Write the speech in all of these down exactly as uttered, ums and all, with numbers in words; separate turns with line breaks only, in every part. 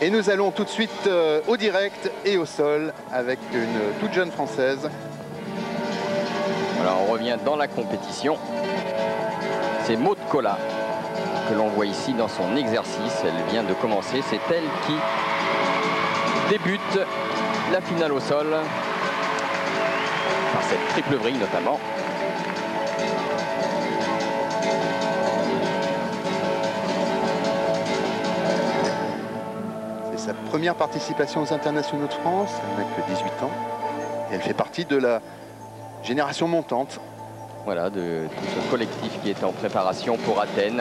Et nous allons tout de suite euh, au direct et au sol avec une toute jeune Française.
Voilà, on revient dans la compétition. C'est Maud Collat que l'on voit ici dans son exercice. Elle vient de commencer. C'est elle qui débute la finale au sol par cette triple vrille notamment.
C'est sa première participation aux internationaux de France. Elle n'a que dix-huit ans. Et elle fait partie de la génération montante.
Voilà, de tout ce collectif qui est en préparation pour Athènes.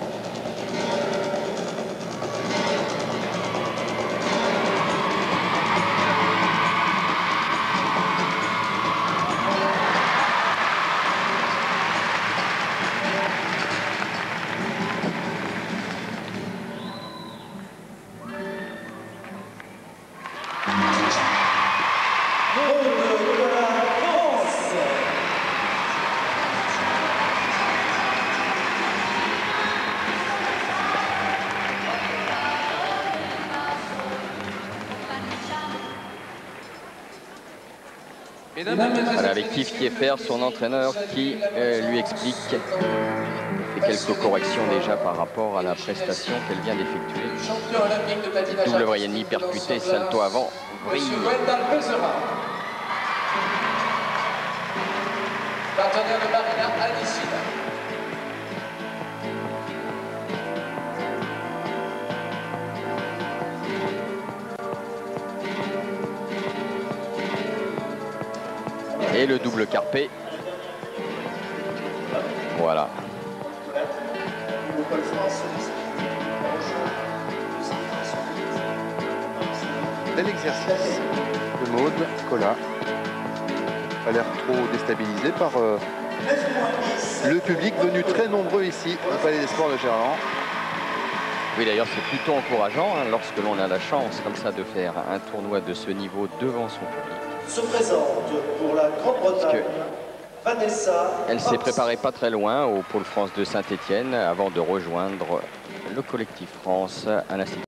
Voilà, avec Yves Kieffer, son entraîneur, qui euh, lui explique, fait quelques corrections déjà par rapport à la prestation qu'elle vient d'effectuer. Double vrille ennemi percuté, salto avant, vrille.
Partenaire de Marina Alicina.
Et le double carpé. Voilà.
Bel exercice de Maud Collat. Pas l'air trop déstabilisé par euh, le public venu très nombreux ici au Palais des Sports de Gerland.
Oui, d'ailleurs, c'est plutôt encourageant hein, lorsque l'on a la chance comme ça de faire un tournoi de ce niveau devant son public.
Se présente pour la Grande-Bretagne, Vanessa.
Elle s'est préparée pas très loin au Pôle France de Saint-Étienne avant de rejoindre le collectif France à l'Institut.